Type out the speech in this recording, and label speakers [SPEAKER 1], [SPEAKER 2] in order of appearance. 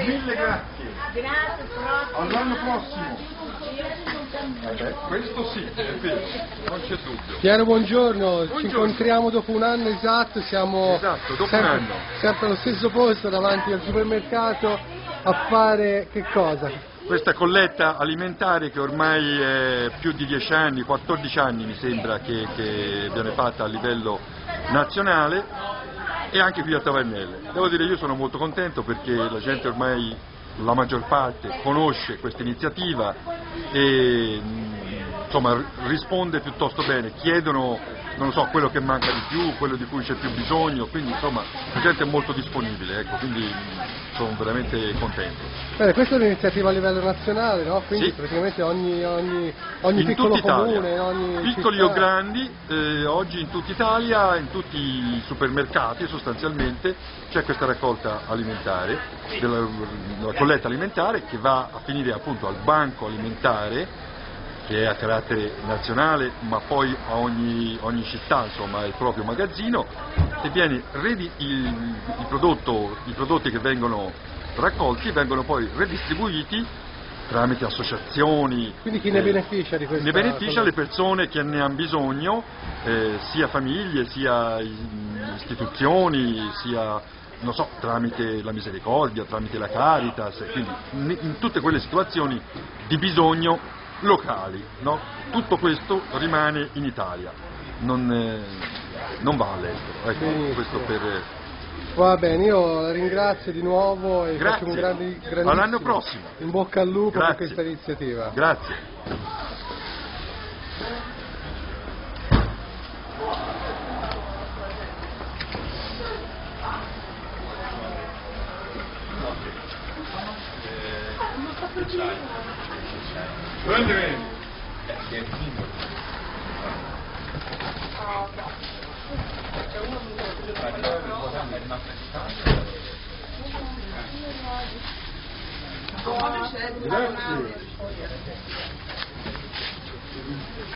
[SPEAKER 1] Mille grazie.
[SPEAKER 2] Grazie,
[SPEAKER 1] All'anno prossimo. Questo sì, è vero, non c'è dubbio.
[SPEAKER 3] Piero, buongiorno.
[SPEAKER 1] Buongiorno.
[SPEAKER 3] Ci incontriamo dopo un anno esatto, siamo
[SPEAKER 1] Esatto, dopo
[SPEAKER 3] sempre,
[SPEAKER 1] un anno.
[SPEAKER 3] sempre allo stesso posto davanti al supermercato a fare che cosa?
[SPEAKER 1] Questa colletta alimentare che ormai è più di 10 anni, 14 anni mi sembra che viene fatta a livello nazionale e anche qui a Tavernelle. Devo dire, io sono molto contento perché la gente ormai, la maggior parte, conosce questa iniziativa e insomma risponde piuttosto bene, chiedono, non lo so, quello che manca di più, quello di cui c'è più bisogno, quindi insomma la gente è molto disponibile, ecco, quindi sono veramente contento.
[SPEAKER 3] Bene, questa è un'iniziativa a livello nazionale, no? Quindi
[SPEAKER 1] Sì.
[SPEAKER 3] praticamente ogni
[SPEAKER 1] In
[SPEAKER 3] piccolo
[SPEAKER 1] tutta Italia,
[SPEAKER 3] comune, ogni
[SPEAKER 1] piccoli
[SPEAKER 3] città.
[SPEAKER 1] o grandi, oggi in tutta Italia, in tutti i supermercati sostanzialmente c'è questa raccolta alimentare, della colletta alimentare che va a finire appunto al banco alimentare che è a carattere nazionale, ma poi a ogni città insomma ha il proprio magazzino e viene i prodotti che vengono raccolti vengono poi redistribuiti tramite associazioni.
[SPEAKER 3] Quindi chi ne beneficia di questa?
[SPEAKER 1] Ne beneficia le persone che ne hanno bisogno, sia famiglie, sia istituzioni, sia non so, tramite la misericordia, tramite la Caritas, quindi in tutte quelle situazioni di bisogno locali, no? Tutto questo rimane in Italia, non va all'estero, ecco, questo per...
[SPEAKER 3] Va bene, io la ringrazio di nuovo e
[SPEAKER 1] Grazie.
[SPEAKER 3] faccio un grandissimo
[SPEAKER 1] All'anno prossimo.
[SPEAKER 3] in bocca al lupo
[SPEAKER 1] Grazie.
[SPEAKER 3] per questa iniziativa.
[SPEAKER 1] Grazie. Grazie.